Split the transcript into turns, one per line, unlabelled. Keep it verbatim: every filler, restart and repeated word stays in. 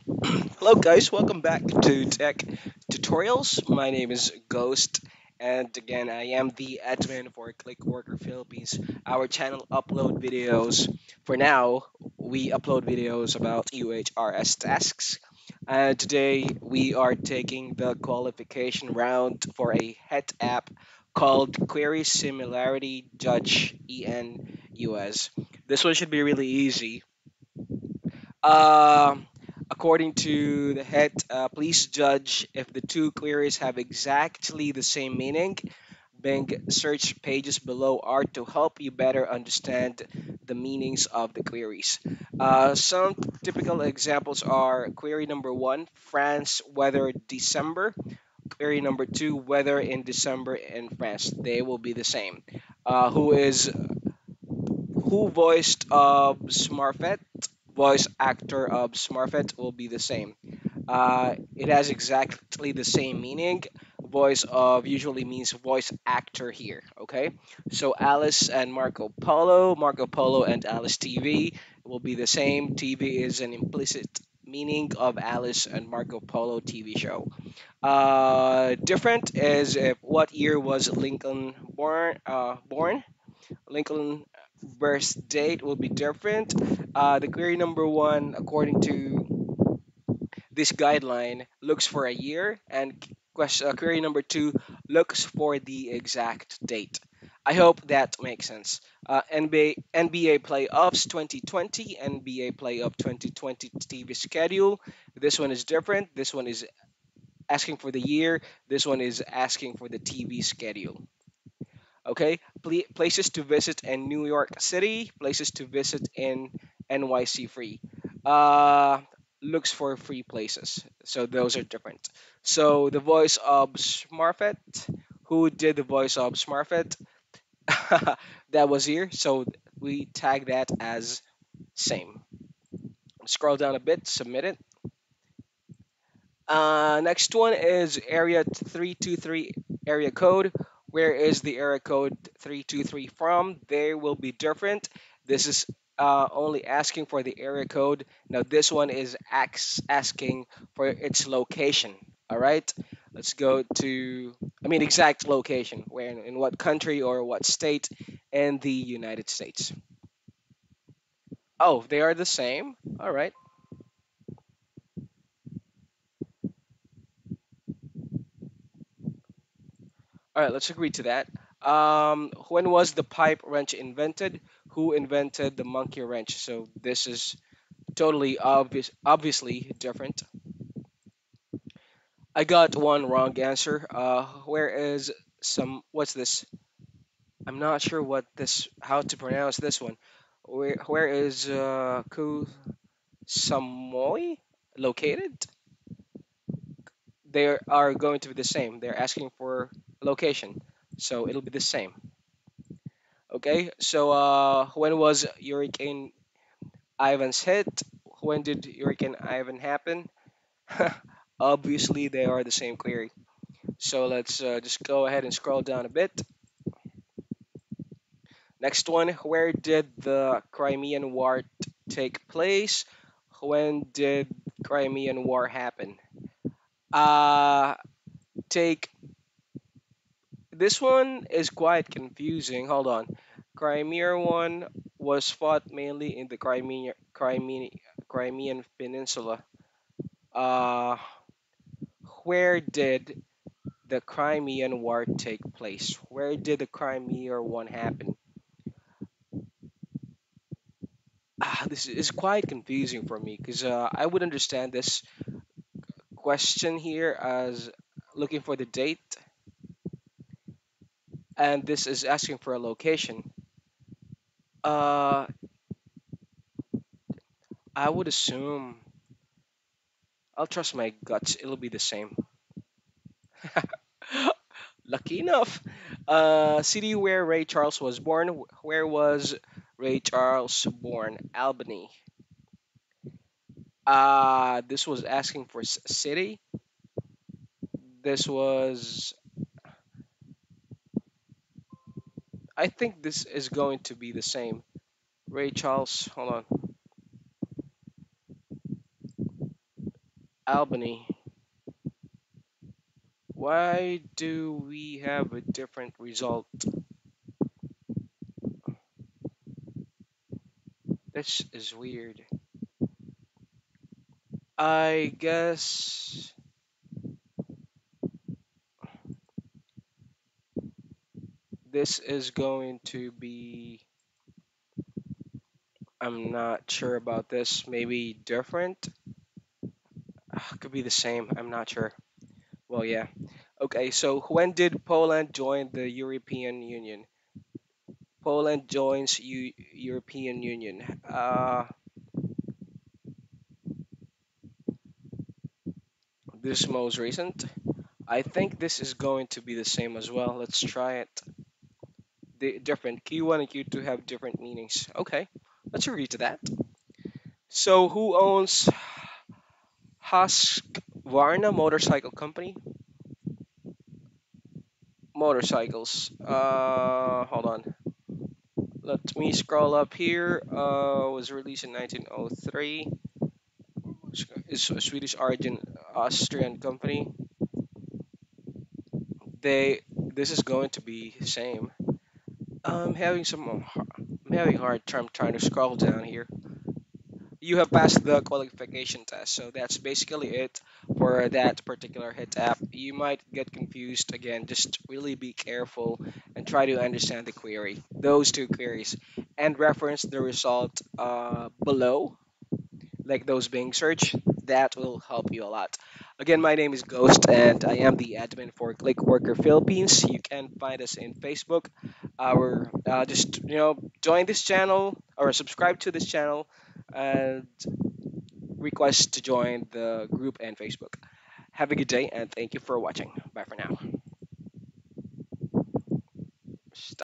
Hello guys, welcome back to Tech Tutorials. My name is Ghost, and again I am the admin for ClickWorker Philippines. Our channel upload videos. For now, we upload videos about U H R S tasks. And today we are taking the qualification round for a het app called Query Similarity Judge E N U S. This one should be really easy. Um, According to the head, uh, please judge if the two queries have exactly the same meaning. Bing search pages below are to help you better understand the meanings of the queries. Uh, some typical examples are query number one, France weather December. Query number two, weather in December in France. They will be the same. Uh, who is who voiced of Smurfette? Voice actor of Smurfette will be the same. Uh, it has exactly the same meaning. Voice of usually means voice actor here. Okay, so Alice and Marco Polo, Marco Polo and Alice T V will be the same. T V is an implicit meaning of Alice and Marco Polo T V show. Uh, different is if what year was Lincoln born? Uh, born Lincoln birth date will be different. Uh, the query number one, according to this guideline, looks for a year, and question, uh, query number two looks for the exact date. I hope that makes sense. Uh, N B A, N B A playoffs twenty twenty, N B A playoff twenty twenty T V schedule. This one is different. This one is asking for the year. This one is asking for the T V schedule. Okay, Pla- places to visit in New York City, places to visit in N Y C free. Uh, looks for free places. So those are different. So the voice of Smurfette, who did the voice of Smurfette? That was here. So we tag that as same. Scroll down a bit, submit it. Uh, next one is area three two three area code. Where is the area code three two three from? They will be different. This is uh, only asking for the area code. Now this one is ax- asking for its location. All right. Let's go to, I mean, exact location. Where in, in what country or what state in the United States? Oh, they are the same. All right. All right, let's agree to that. Um, when was the pipe wrench invented? Who invented the monkey wrench? So this is totally obvious, obviously different. I got one wrong answer. Uh, where is some? What's this? I'm not sure what this. How to pronounce this one? Where Where is uh, Ku Samoy located? They are going to be the same. They're asking for location, so it'll be the same. Okay, so uh, when was Hurricane Ivan's hit? When did Hurricane Ivan happen? Obviously, they are the same query. So let's uh, just go ahead and scroll down a bit. Next one, where did the Crimean War t- take place? When did Crimean War happen? Uh, take This one is quite confusing. Hold on. Crimea one was fought mainly in the Crimean Crimean Crimean Peninsula. Uh, where did the Crimean War take place? Where did the Crimea one happen? Ah, this is quite confusing for me because uh, I would understand this question here as looking for the date, and this is asking for a location. Uh, I would assume I'll trust my guts. It'll be the same. Lucky enough. Uh, city where Ray Charles was born. Where was Ray Charles born? Albany. Uh, this was asking for s- city. This was. I think this is going to be the same. Ray Charles. Hold on. Albany. Why do we have a different result? This is weird. I guess this is going to be. I'm not sure about this. Maybe different? Ah, could be the same. I'm not sure. Well, yeah. Okay, so when did Poland join the European Union? Poland joins U- European Union. Uh, this most recent. I think this is going to be the same as well. Let's try it. The different Q one and Q two have different meanings. Okay, let's agree to that. So who owns Husqvarna Motorcycle Company? Motorcycles. Uh, hold on. Let me scroll up here. Uh, was released in nineteen oh three. Is a Swedish origin Austrian company. They. This is going to be the same. I'm having some. I'm having a hard time trying to scroll down here. You have passed the qualification test, so that's basically it for that particular hit app. You might get confused again. Just really be careful and try to understand the query, those two queries, and reference the result uh, below, like those being searched. That will help you a lot. Again, my name is Ghost, and I am the admin for ClickWorker Philippines. You can find us in Facebook. Our uh, just you know join this channel or subscribe to this channel, and request to join the group and Facebook. Have a good day, and thank you for watching. Bye for now.